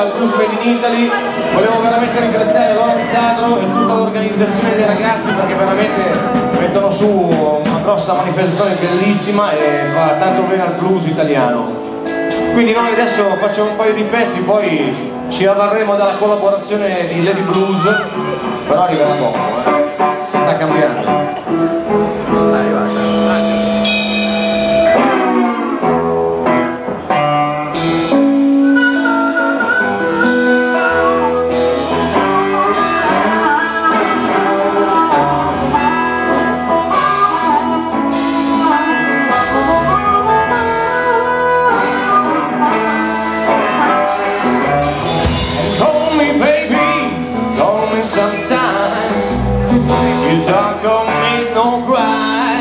al Blues Made in Italy. Volevo veramente ringraziare Lorenzo e tutta l'organizzazione dei ragazzi, perché veramente mettono su una grossa manifestazione bellissima e fa tanto bene al blues italiano. Quindi noi adesso facciamo un paio di pezzi, poi ci avvarremo dalla collaborazione di Lady Blues, però arriverà dopo, si sta cambiando. Sometimes you don't make no cry.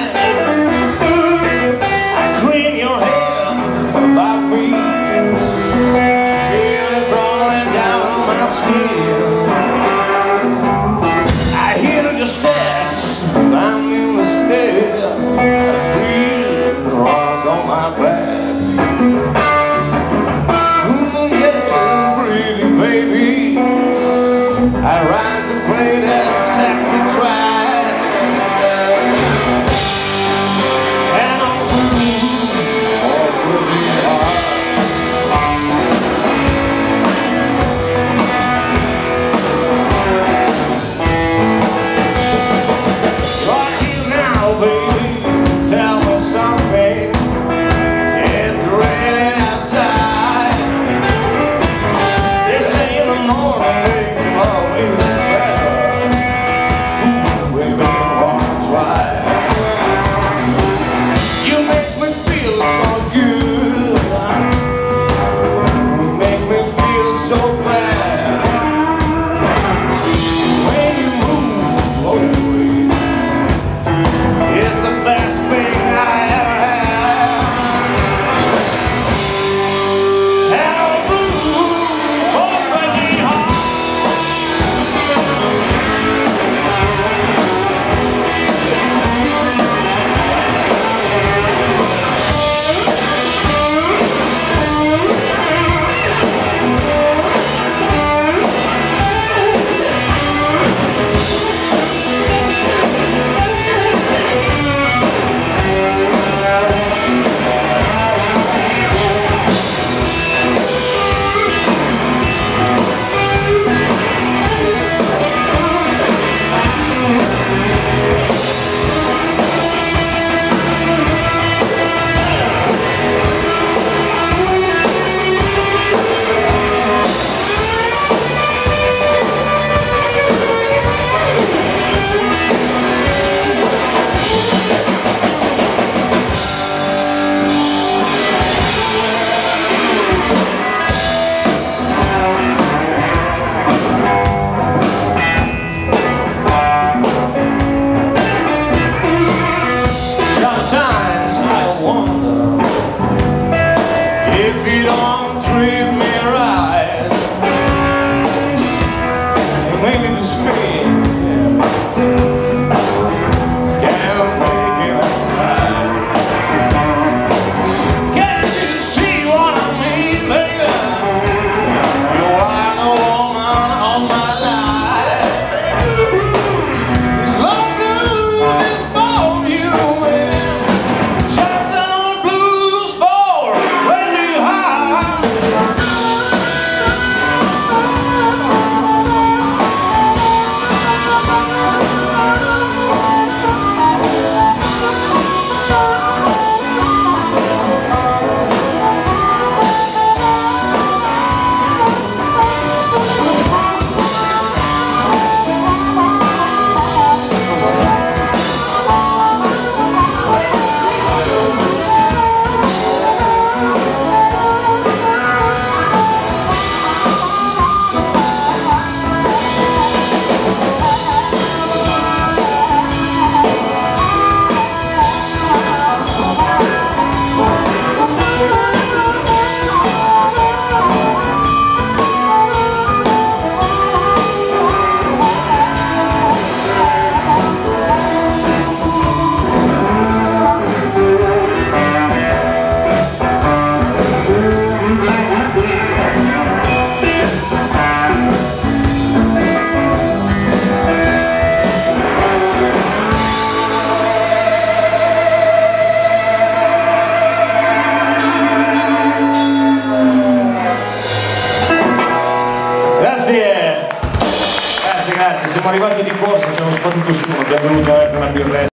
Grazie, grazie, siamo arrivati di corsa, siamo sbattuto su, abbiamo bevuto anche una birretta.